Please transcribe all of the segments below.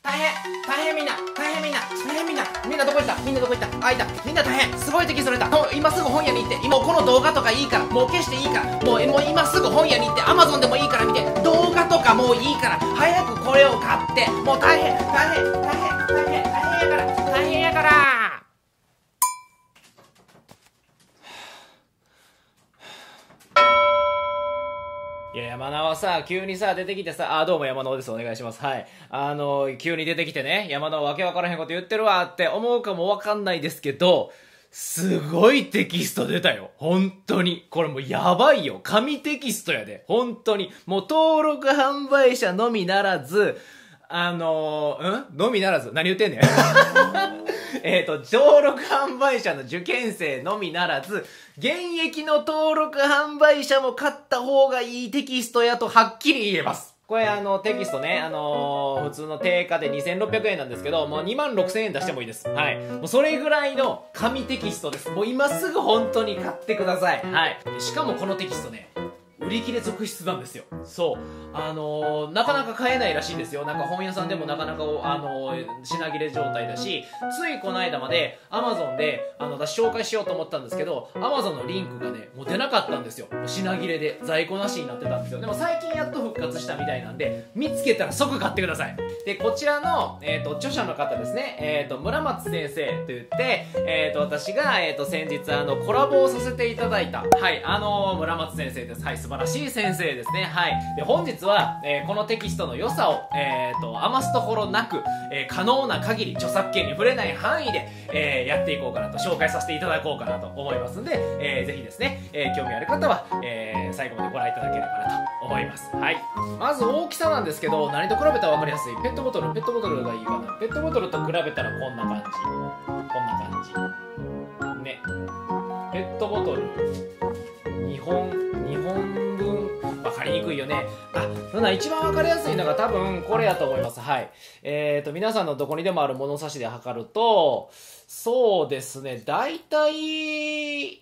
大変大変みんな大変みんな大変みんなみんなどこ行ったみんなどこ行ったあ、いたみんな大変すごい敵それた。もう今すぐ本屋に行って、もうこの動画とかいいからもう消していいから、もう今すぐ本屋に行って Amazon でもいいから見て、動画とかもういいから早くこれを買って、もう大変大変大変大変大変やから大変やから。いや、山名はさ、急にさ、出てきてさ、どうも山名です、お願いします。はい。急に出てきてね、山名わけわからへんこと言ってるわって思うかもわかんないですけど、すごいテキスト出たよ。本当に。これもうやばいよ。神テキストやで。本当に。もう登録販売者のみならず、のみならず何言ってんねん。登録販売者の受験生のみならず、現役の登録販売者も買った方がいいテキストやとはっきり言えます。これテキストね、普通の定価で2600円なんですけど、もう26000円出してもいいです。はい。もうそれぐらいの神テキストです。もう今すぐ本当に買ってください。はい。しかもこのテキストね、売り切れ続出なんですよ。そう。なかなか買えないらしいんですよ。なんか本屋さんでもなかなか品切れ状態だし、ついこの間まで Amazon で、私紹介しようと思ったんですけど、Amazon のリンクがね、もう出なかったんですよ。品切れで在庫なしになってたんですよ。でも最近やっと復活したみたいなんで、見つけたら即買ってください。で、こちらの、著者の方ですね、村松先生と言って、私が、先日コラボをさせていただいた、はい、村松先生です。はい、素晴らしい先生ですね。はい。で、本日は、このテキストの良さを、余すところなく、可能な限り著作権に触れない範囲で、やっていこうかなと、紹介させていただこうかなと思いますんで、ぜひですね、興味ある方は、最後までご覧いただければなと思います。はい。まず大きさなんですけど、何と比べたら分かりやすい？ペットボトルがいいかな。ペットボトルと比べたらこんな感じ。こんな感じ。ね。ペットボトル。2本分分かりにくいよね。一番分かりやすいのが多分これやと思います。はい。皆さんのどこにでもある物差しで測ると、そうですね、だいたい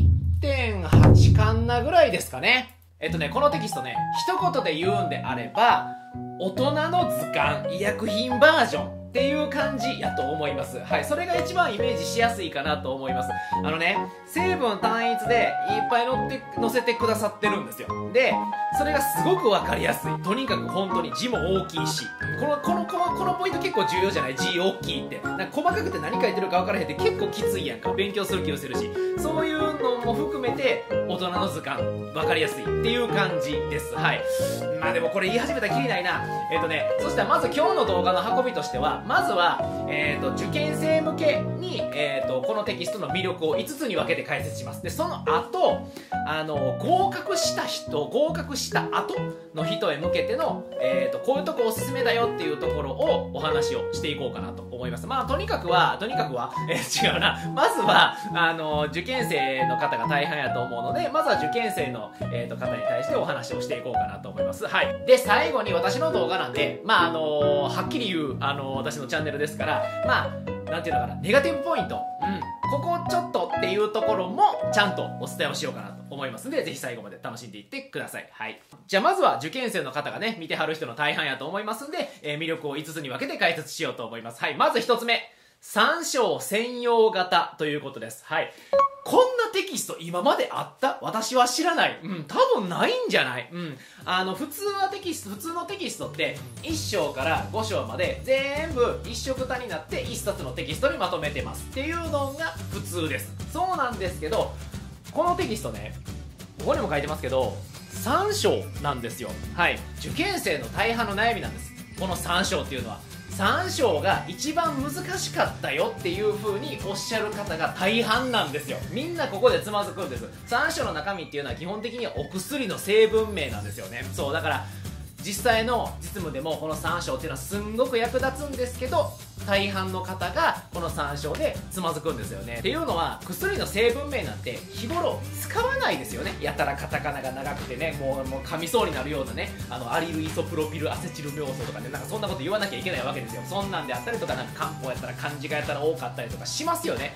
1.8 カンナぐらいですかね。このテキストね、一言で言うんであれば、大人の図鑑医薬品バージョンっていう感じやと思います。はい。それが一番イメージしやすいかなと思います。成分単一でいっぱい載せてくださってるんですよ。で、それがすごくわかりやすい。とにかく本当に字も大きいし、このポイント結構重要じゃない？字大きいって。なんか細かくて何書いてるかわからへんって結構きついやんか。勉強する気をするし。そういうのも含めて、大人の図鑑、わかりやすいっていう感じです。はい。まあでもこれ言い始めたらきりないな。そしたらまず今日の動画の運びとしては、まずは、受験生向けに、このテキストの魅力を5つに分けて解説します。で、その後、合格した後の人へ向けての、こういうとこおすすめだよっていうところをお話をしていこうかなと思います。まあ、とにかくは、違うな。まずは、受験生の方が大半やと思うので、まずは受験生の、方に対してお話をしていこうかなと思います。はい。で、最後に私の動画なんで、まあ、はっきり言う、私のチャンネルですから、まあ、なんていうのかな、ネガティブポイント。ここちょっとっていうところも、ちゃんとお伝えをしようかなと思いますので、ぜひ最後まで楽しんでいってください。はい。じゃあまずは受験生の方がね、見てはる人の大半やと思いますんで、魅力を5つに分けて解説しようと思います。はい。まず1つ目。参照専用型ということです。はい。こんなテキスト今まであった？私は知らない。多分ないんじゃない？普通のテキストって1章から5章まで全部一色単になって1冊のテキストにまとめてますっていうのが普通です。そうなんですけど、このテキストね、ここにも書いてますけど、3章なんですよ。はい。受験生の大半の悩みなんです。この3章っていうのは。3章が一番難しかったよっていう風におっしゃる方が大半なんですよ。みんなここでつまずくんです。3章の中身っていうのは基本的にはお薬の成分名なんですよね。そう、だから実際の実務でもこの3章っていうのはすんごく役立つんですけど、大半の方がこの3章でつまずくんですよね。っていうのは、薬の成分名なんて日頃使わないですよね。やたらカタカナが長くてね、もう噛みそうになるようなね、アリルイソプロピルアセチル尿素とかね、なんかそんなこと言わなきゃいけないわけですよ。そんなんであったりとか、なんか漢方やったら漢字がやったら多かったりとかしますよね。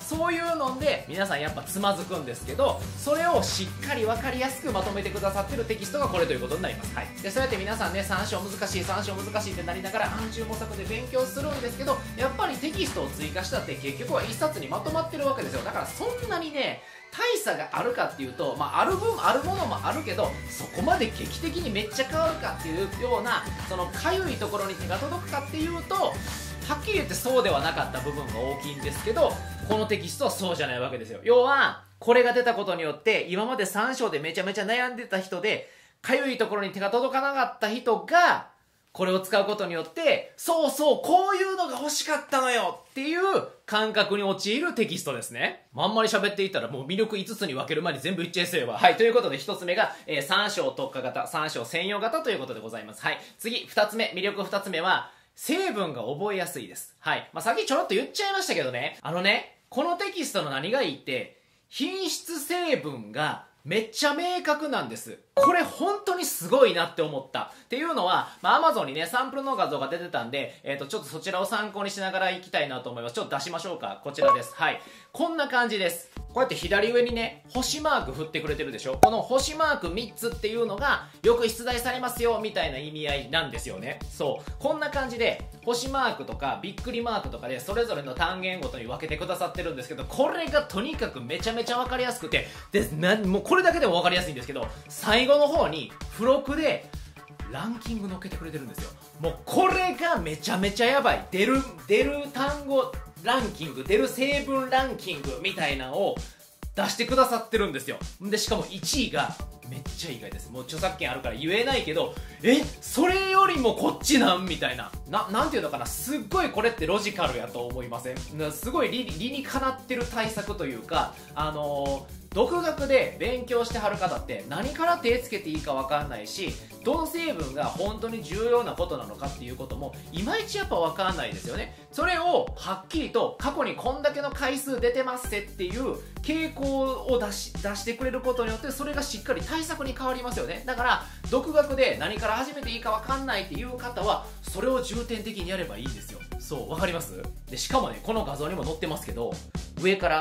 そういうので皆さんやっぱつまずくんですけど、それをしっかり分かりやすくまとめてくださってるテキストがこれということになります。はい、でそうやって皆さんね、3章難しい3章難しいってなりながら暗中模索で勉強するんですけど、やっぱりテキストを追加したって結局は1冊にまとまってるわけですよ。だからそんなにね大差があるかっていうと、ある分あるものもあるけど、そこまで劇的にめっちゃ変わるかっていうような、そのかゆいところに手が届くかっていうと、はっきり言ってそうではなかった部分が大きいんですけど、このテキストはそうじゃないわけですよ。要はこれが出たことによって、今まで3章でめちゃめちゃ悩んでた人で、かゆいところに手が届かなかった人がこれを使うことによって、そうそうこういうのが欲しかったのよっていう感覚に陥るテキストですね。あんまり喋っていったらもう魅力5つに分ける前に全部言っちゃいそうやわ。はい、ということで1つ目が、3章特化型、3章専用型ということでございます。はい、次2つ目、魅力2つ目は成分が覚えやすいです。はい、さっきちょろっと言っちゃいましたけどね、このテキストの何がいいって、品質成分がめっちゃ明確なんです。これ本当にすごいなって思った。っていうのは、Amazon にね、サンプルの画像が出てたんで、ちょっとそちらを参考にしながらいきたいなと思います。ちょっと出しましょうか。こちらです。はい。こんな感じです。こうやって左上にね、星マーク振ってくれてるでしょ。この星マーク3つっていうのが、よく出題されますよ、みたいな意味合いなんですよね。そう。こんな感じで、星マークとかびっくりマークとかでそれぞれの単元ごとに分けてくださってるんですけど、これがとにかくめちゃめちゃ分かりやすくて、もうこれだけでも分かりやすいんですけど、最後の方に付録でランキング載っけてくれてるんですよ。もうこれがめちゃめちゃやばい。出る単語ランキング、出る成分ランキングみたいなのを出してくださってるんですよ。でしかも1位がめっちゃ意外です。もう著作権あるから言えないけど、それよりもこっちなんみたいな。なんていうのかな、すっごいこれってロジカルやと思いません？すごい理にかなってる対策というか、独学で勉強してはる方って何から手つけていいか分かんないし、どの成分が本当に重要なことなのかっていうこともいまいちやっぱ分かんないですよね。それをはっきりと過去にこんだけの回数出てますっていう傾向を出してくれることによって、それがしっかり対策に変わりますよね。だから独学で何から始めていいか分かんないっていう方はそれを重点的にやればいいんですよ。そう、分かります？でしかもね、この画像にも載ってますけど、上から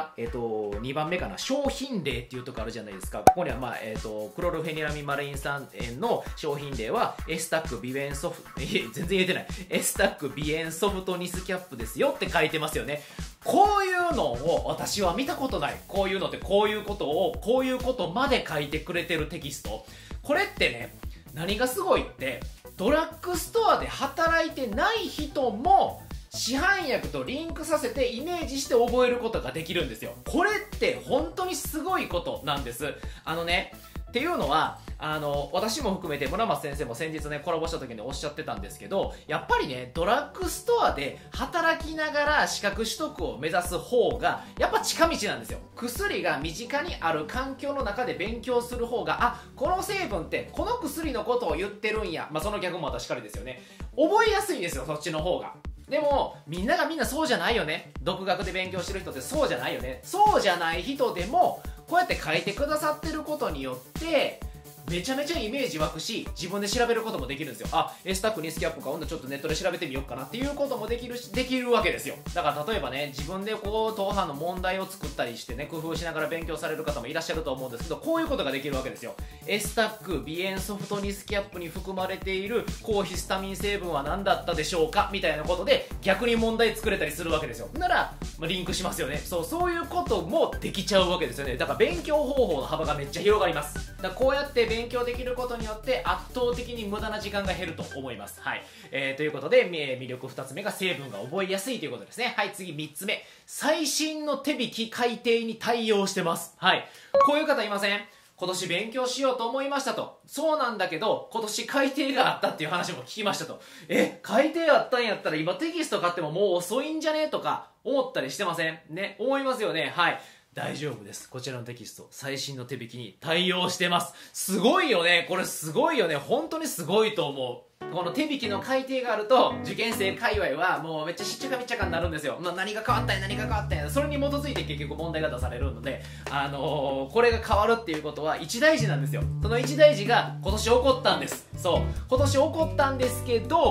、2番目かな、商品例っていうとこあるじゃないですか。ここには、クロルフェニラミンマレイン酸塩の商品例はエスタック鼻炎ソフト全然言えてない、エスタック鼻炎ソフトニスキャップですよって書いてますよね。こういうのを私は見たことない。こういうのってこういうことまで書いてくれてるテキスト。これってね、何がすごいって、ドラッグストアで働いてない人も市販薬とリンクさせてイメージして覚えることができるんですよ。これって本当にすごいことなんです。っていうのは私も含めて村松先生も先日ねコラボした時におっしゃってたんですけど、やっぱりねドラッグストアで働きながら資格取得を目指す方がやっぱ近道なんですよ。薬が身近にある環境の中で勉強する方が、この成分ってこの薬のことを言ってるんや、その逆もまたしかりですよね。覚えやすいんですよ、そっちの方が。でもみんなそうじゃないよね。独学で勉強してる人ってそうじゃないよね。そうじゃない人でもこうやって書いてくださってることによってめちゃめちゃイメージ湧くし、自分で調べることもできるんですよ。エスタックニスキャップか、今度ちょっとネットで調べてみようかなっていうこともできるわけですよ。だから例えばね、自分で統派の問題を作ったりしてね、工夫しながら勉強される方もいらっしゃると思うんですけど、こういうことができるわけですよ。エスタック鼻炎ソフトニスキャップに含まれている抗ヒスタミン成分は何だったでしょうかみたいなことで逆に問題作れたりするわけですよ。なら、リンクしますよね。そういうこともできちゃうわけですよね。だから勉強方法の幅がめっちゃ広がります。だからこうやって勉強できることによって圧倒的に無駄な時間が減ると思います。はい、ということで魅力2つ目が成分が覚えやすいということですね。はい、次3つ目、最新の手引き改訂に対応してます。はい、こういう方いません？今年勉強しようと思いましたと。そうなんだけど今年改訂があったっていう話も聞きましたと。改訂あったんやったら今テキスト買ってももう遅いんじゃねとか思ったりしてませんね？思いますよね。はい、大丈夫です。こちらのテキスト最新の手引きに対応してます。すごいよね。これすごいよね。本当にすごいと思う。この手引きの改訂があると受験生界隈はもうめっちゃしっちゃかみっちゃかになるんですよ。何が変わったんや、それに基づいて結局問題が出されるので、これが変わるっていうことは一大事なんですよ。その一大事が今年起こったんです。そう、今年起こったんですけど、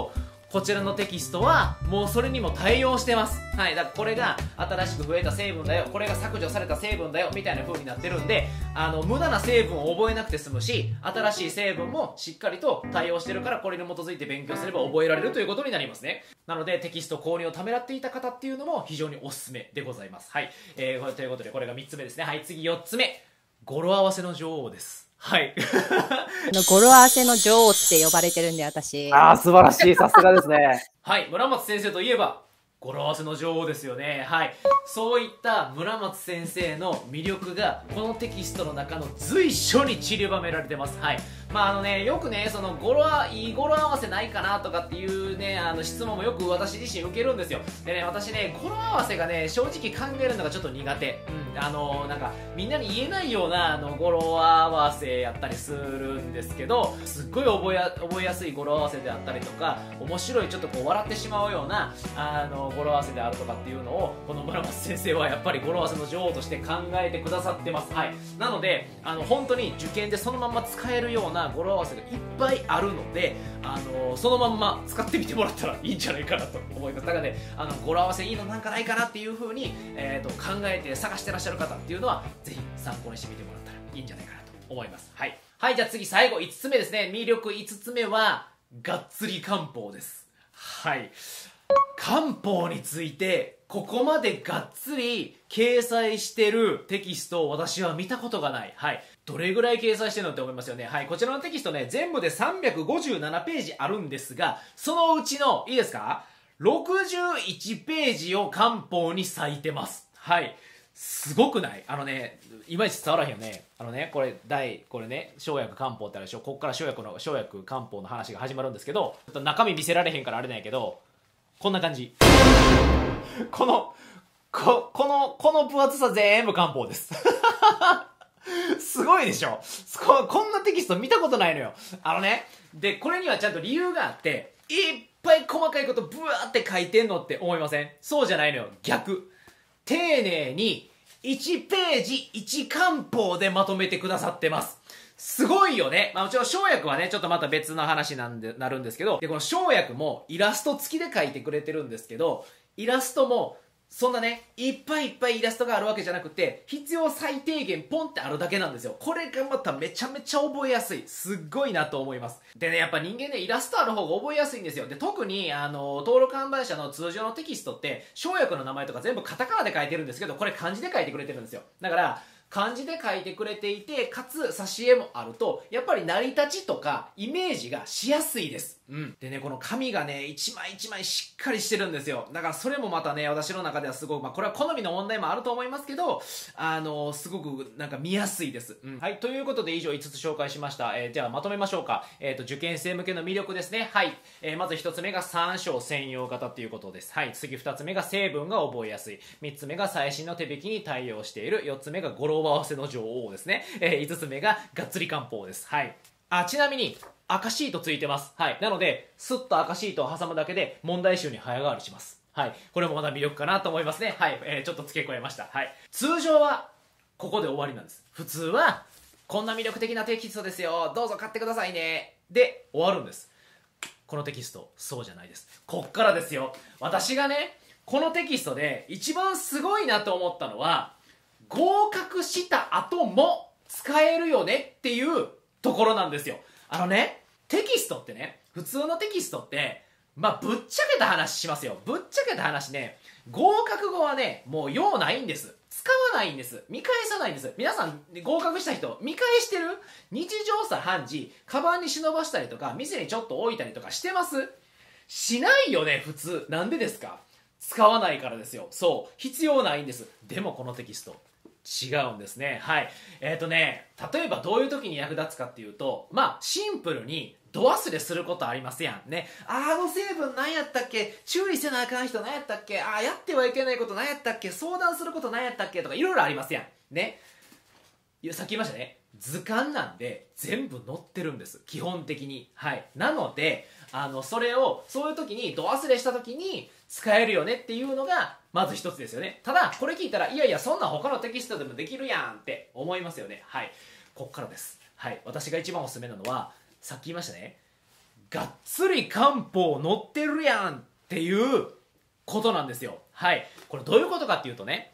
こちらのテキストはもうそれにも対応してます。はい。だからこれが新しく増えた成分だよ、これが削除された成分だよみたいな風になってるんで、無駄な成分を覚えなくて済むし、新しい成分もしっかりと対応してるから、これに基づいて勉強すれば覚えられるということになりますね。なのでテキスト購入をためらっていた方っていうのも非常におすすめでございます。はい。ということでこれが3つ目ですね。はい。次4つ目。語呂合わせの女王です。はい。 語呂合わせの女王って呼ばれてるんで、私。 ああ、素晴らしい。さすがですね。 はい。村松先生といえば、語呂合わせの女王ですよね。はい。そういった村松先生の魅力が、このテキストの中の随所に散りばめられてます。はい。よくね、そのいい語呂合わせないかなとかっていうね、質問もよく私自身受けるんですよ。でね、私ね、語呂合わせがね、正直考えるのがちょっと苦手。なんか、みんなに言えないような、語呂合わせやったりするんですけど、すっごい覚えやすい語呂合わせであったりとか、面白い、ちょっとこう、笑ってしまうような、語呂合わせであるとかっていうのを、この村松先生はやっぱり語呂合わせの女王として考えてくださってます。はい。なので、本当に受験でそのまま使えるような語呂合わせがいっぱいあるので、そのまんま使ってみてもらったらいいんじゃないかなと思います。だからね、語呂合わせいいのなんかないかなっていう風に、考えて探してらっしゃる方っていうのは、ぜひ参考にしてみてもらったらいいんじゃないかなと思います。はい。はい、じゃあ次最後5つ目ですね。魅力5つ目は、がっつり漢方です。はい。漢方についてここまでがっつり掲載してるテキストを私は見たことがない。はい。どれぐらい掲載してるのって思いますよね。はい。こちらのテキストね、全部で357ページあるんですが、そのうちの、いいですか？ 61 ページを漢方に割いてます。はい。すごくない？いまいち伝わらへんよね。これね、生薬漢方ってあるでしょ。ここから生薬漢方の話が始まるんですけど、ちょっと中身見せられへんからあれなんやけど、こんな感じ。この分厚さ全部漢方です。すごいでしょ。こんなテキスト見たことないのよ。で、これにはちゃんと理由があって、いっぱい細かいことブワーって書いてんのって思いません？そうじゃないのよ。逆。丁寧に1ページ1漢方でまとめてくださってます。すごいよね。もちろん生薬はね、ちょっとまた別の話なるんですけど、で、この生薬もイラスト付きで書いてくれてるんですけど、イラストも、そんなね、いっぱいいっぱいイラストがあるわけじゃなくて、必要最低限ポンってあるだけなんですよ。これがまためちゃめちゃ覚えやすい。すっごいなと思います。でね、やっぱ人間ね、イラストある方が覚えやすいんですよ。で、特に、登録販売者の通常のテキストって、生薬の名前とか全部カタカナで書いてるんですけど、これ漢字で書いてくれてるんですよ。だから、漢字で書いてくれていて、かつ挿絵もあると、やっぱり成り立ちとかイメージがしやすいです。でね、この紙がね、一枚一枚しっかりしてるんですよ。だからそれもまたね、私の中ではすごく、これは好みの問題もあると思いますけど、すごくなんか見やすいです。はい、ということで以上5つ紹介しました。じゃあまとめましょうか。受験生向けの魅力ですね。はい。まず1つ目が参照専用型ということです。はい。次2つ目が成分が覚えやすい。3つ目が最新の手引きに対応している。4つ目が語呂合わせの女王ですね。5つ目ががっつり漢方です。はい。ちなみに、赤シートついてます。はい。なので、スッと赤シートを挟むだけで問題集に早変わりします。はい。これもまだ魅力かなと思いますね。はい。ちょっと付け加えました。はい。通常は、ここで終わりなんです。普通は、こんな魅力的なテキストですよ。どうぞ買ってくださいね。で、終わるんです。このテキスト、そうじゃないです。こっからですよ。私がね、このテキストで一番すごいなと思ったのは、合格した後も使えるよねっていうところなんですよ。テキストってね、普通のテキストって、ぶっちゃけた話しますよ。ぶっちゃけた話ね、合格後はね、もう用ないんです。使わないんです。見返さないんです。皆さん、合格した人、見返してる？日常茶飯事、カバンに忍ばしたりとか、店にちょっと置いたりとかしてます？しないよね、普通。なんでですか？使わないからですよ。そう。必要ないんです。でもこのテキスト、違うんですね。はい。例えばどういう時に役立つかっていうと、シンプルに度忘れすることありますやん。ね。成分何やったっけ？注意せなあかん人何やったっけ？やってはいけないこと何やったっけ？相談すること何やったっけ？とかいろいろありますやん。ね。さっき言いましたね。図鑑なんで全部載ってるんです。基本的に。はい。なので、それを、そういう時に、度忘れした時に使えるよねっていうのが、まず一つですよね。ただ、これ聞いたら、いやいや、そんな他のテキストでもできるやんって思いますよね。はい。こっからです。はい。私が一番おすすめなのは、さっき言いましたね。 がっつり漢方載ってるやんっていうことなんですよ。はい。これどういうことかっていうとね、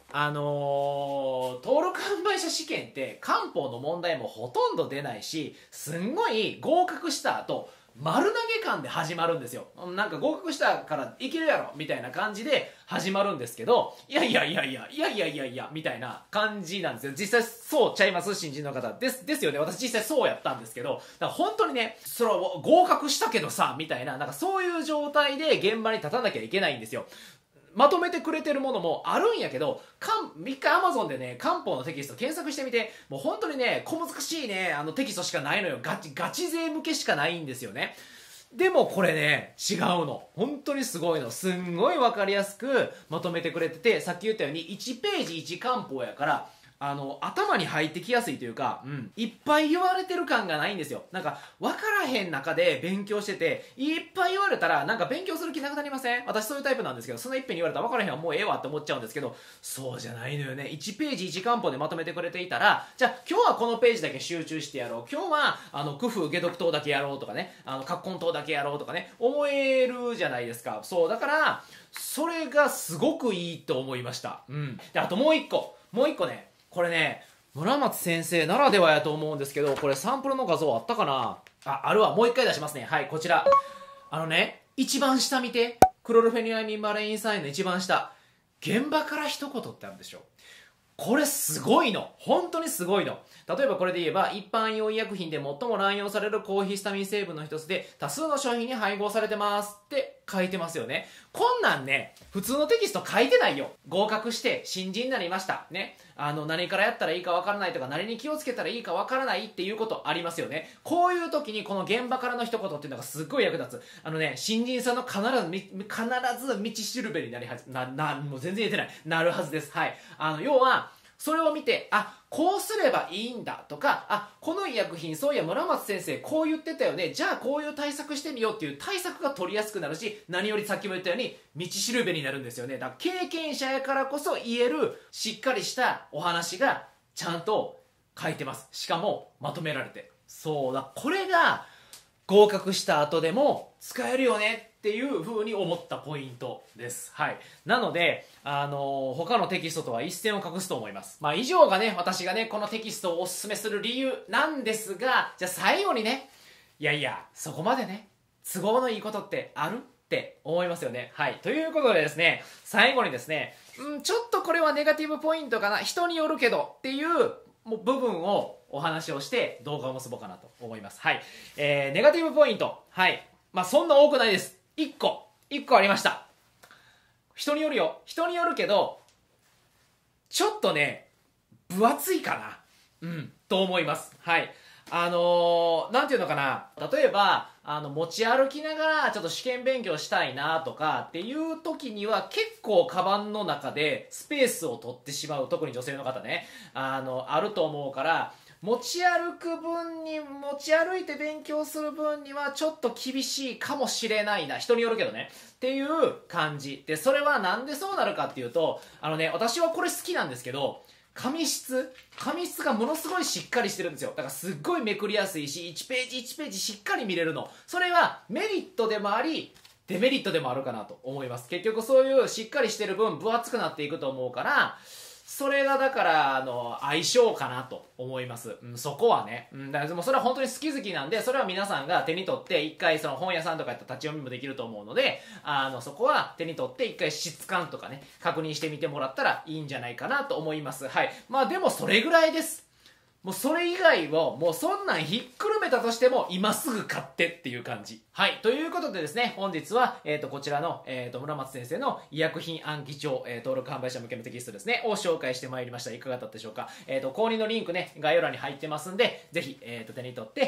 登録販売者試験って漢方の問題もほとんど出ないし、すんごい合格した後、丸投げ感で始まるんですよ。なんか合格したからいけるやろみたいな感じで始まるんですけど、いやみたいな感じなんですよ。実際そうちゃいます新人の方ですよね。私実際そうやったんですけど、だから本当にね、それを合格したけどさみたいな、なんかそういう状態で現場に立たなきゃいけないんですよ。まとめてくれてるものもあるんやけど、一回 Amazon でね、漢方のテキスト検索してみて、もう本当にね、小難しいね、テキストしかないのよ。ガチ勢向けしかないんですよね。でもこれね、違うの。本当にすごいの。すんごいわかりやすくまとめてくれてて、さっき言ったように1ページ1漢方やから、頭に入ってきやすいというか、いっぱい言われてる感がないんですよ。なんか、わからへん中で勉強してて、いっぱい言われたら、なんか勉強する気なくなりません？私そういうタイプなんですけど、そのいっぺんに言われたらわからへんわ、もうええわって思っちゃうんですけど、そうじゃないのよね。1ページ1漢方でまとめてくれていたら、じゃあ今日はこのページだけ集中してやろう。今日は、工夫解毒湯だけやろうとかね、葛根湯だけやろうとかね、思えるじゃないですか。そう、だから、それがすごくいいと思いました。で、あともう一個ね、これね、村松先生ならではやと思うんですけど、これサンプルの画像あったかなあるわ。もう一回出しますね。はい、こちら。一番下見て。クロルフェニラミンバレイン酸塩の一番下。現場から一言ってあるでしょ。これすごいの。本当にすごいの。例えばこれで言えば、一般用医薬品で最も乱用される高ヒスタミン成分の一つで、多数の商品に配合されてますって書いてますよね。こんなんね、普通のテキスト書いてないよ。合格して新人になりました。ね。何からやったらいいかわからないとか、何に気をつけたらいいかわからないっていうことありますよね。こういう時にこの現場からの一言っていうのがすっごい役立つ。新人さんの必ず道しるべになりはず、もう全然言えてない。なるはずです。はい。要は、それを見て、こうすればいいんだとか、この医薬品、そういや村松先生こう言ってたよね。じゃあこういう対策してみようっていう対策が取りやすくなるし、何よりさっきも言ったように、道しるべになるんですよね。だから経験者やからこそ言える、しっかりしたお話がちゃんと書いてます。しかも、まとめられて。そうだ、これが、合格した後でも使えるよねっていう風に思ったポイントです。はい。なので、他のテキストとは一線を画すと思います。以上がね、私がね、このテキストをおすすめする理由なんですが、じゃあ最後にね、そこまでね、都合のいいことってあるって思いますよね。はい。ということでですね、最後にですね、ちょっとこれはネガティブポイントかな、人によるけどっていう部分をお話をして動画を結ぼうかなと思います。はい。ネガティブポイント。はい。そんな多くないです。1個ありました。人によるよ。人によるけど、ちょっとね、分厚いかな。と思います。はい。なんていうのかな。例えば、持ち歩きながらちょっと試験勉強したいなとかっていう時には結構カバンの中でスペースを取ってしまう。特に女性の方ね。あると思うから、持ち歩いて勉強する分にはちょっと厳しいかもしれないな。人によるけどね。っていう感じ。で、それはなんでそうなるかっていうと、私はこれ好きなんですけど、紙質がものすごいしっかりしてるんですよ。だからすっごいめくりやすいし、1ページ1ページしっかり見れるの。それはメリットでもあり、デメリットでもあるかなと思います。結局そういうしっかりしてる分分厚くなっていくと思うから、それがだから相性かなと思います。そこはね。だからでもそれは本当に好き好きなんで、それは皆さんが手に取って一回その本屋さんとかやったら立ち読みもできると思うので、そこは手に取って一回質感とかね、確認してみてもらったらいいんじゃないかなと思います。はい。でもそれぐらいです。もうそれ以外をもうそんなんひっくるめたとしても今すぐ買ってっていう感じ。はい。ということでですね、本日は、こちらの、村松先生の医薬品暗記帳、登録販売者向けのテキストですね、を紹介してまいりました。いかがだったでしょうか。購入のリンクね、概要欄に入ってますんで、ぜひ、手に取って、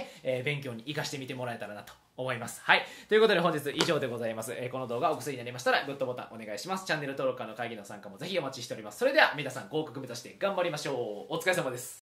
勉強に活かしてみてもらえたらなと思います。はい。ということで本日以上でございます。この動画お薬になりましたら、グッドボタンお願いします。チャンネル登録からの会議の参加もぜひお待ちしております。それでは皆さん合格目指して頑張りましょう。お疲れ様です。